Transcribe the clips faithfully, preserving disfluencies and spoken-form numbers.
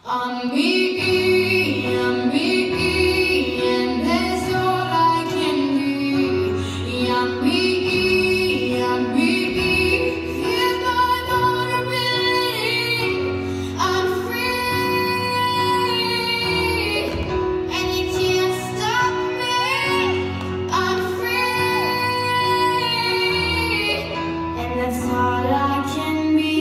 I'm me, I'm me, and that's all I can be. I'm me, I'm me, here's my vulnerability. I'm free, and you can't stop me. I'm free, and that's all I can be.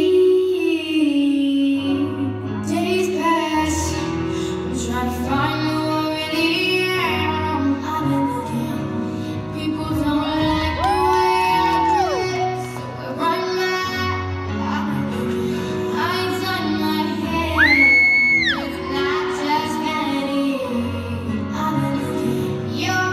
Days pass, I'm trying to find who I really am. I've been looking, people don't like the way I dress, so where I'm at, I've been looking. I ain't done my hair, it's not just vanity. I've been looking, your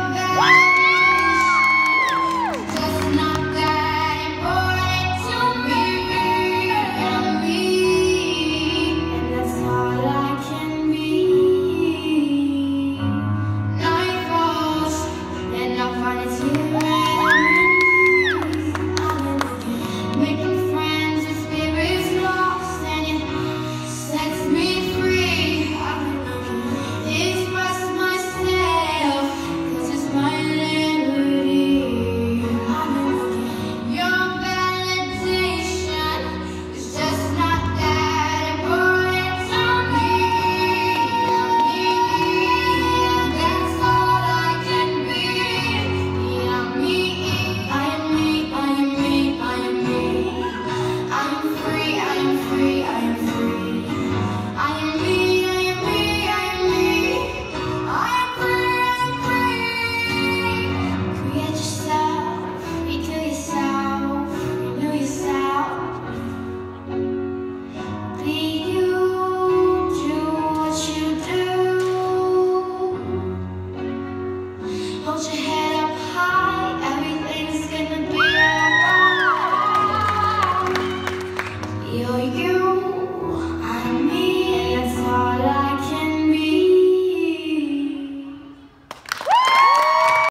values just not that important to me. I'm me, and that's all I can be. Night falls, and I find it's here and I'm in peace. I've been looking, making friends with spirits lost, and it sets me free. I've been looking, express myself, 'cause it's my liberty. I've been looking, your validation is just not that important to me. I'm me, and that's all I can be. I'm me, I am me, I am me, I am me. I am free, I am free, I am free. I am me, I am me, I am me. I am free, I am free. Create yourself, redo yourself, renew yourself. Be you, do what you do. Hold your head